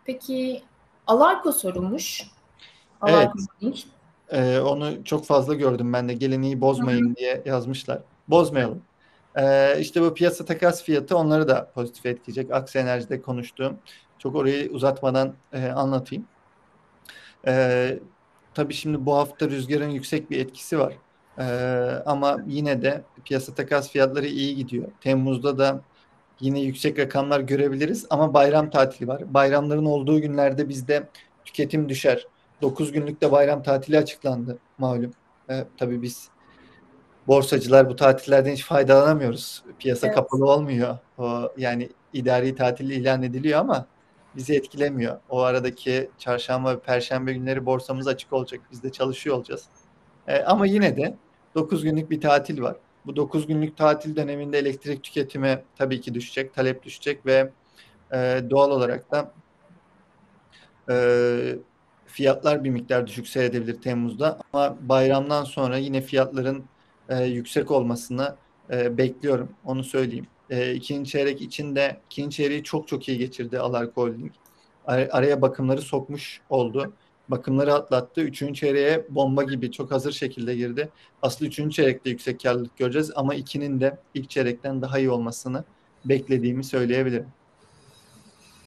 Peki Alarko sorulmuş. Alarko Evet, Holding. onu çok fazla gördüm ben de. Geleneği Hı hı. bozmayın diye yazmışlar. Bozmayalım. İşte bu piyasa takas fiyatı onları da pozitif etkileyecek. Aksi Enerji'de konuştuğum. Çok orayı uzatmadan anlatayım. Ee, tabii şimdi bu hafta rüzgarın yüksek bir etkisi var. Ee, ama yine de piyasa takas fiyatları iyi gidiyor. Temmuz'da da yine yüksek rakamlar görebiliriz ama bayram tatili var. Bayramların olduğu günlerde bizde tüketim düşer. 9 günlük de bayram tatili açıklandı malum. Tabii biz borsacılar bu tatillerden hiç faydalanamıyoruz. Piyasa Evet. kapalı olmuyor. Yani idari tatil ilan ediliyor ama bizi etkilemiyor. O aradaki çarşamba ve perşembe günleri borsamız açık olacak. Biz de çalışıyor olacağız. Ama yine de 9 günlük bir tatil var. Bu 9 günlük tatil döneminde elektrik tüketimi tabii ki düşecek, talep düşecek ve doğal olarak da e, fiyatlar bir miktar düşük seyredebilir Temmuz'da. Ama bayramdan sonra yine fiyatların yüksek olmasını bekliyorum. Onu söyleyeyim. İkinci çeyrek içinde ikinci çeyreği çok çok iyi geçirdi Alarko Holding. Araya bakımları sokmuş oldu. Bakımları atlattı. Üçüncü çeyreğe bomba gibi çok hazır şekilde girdi. Aslında üçüncü çeyrekte yüksek karlılık göreceğiz ama ikinin de ilk çeyrekten daha iyi olmasını beklediğimi söyleyebilirim.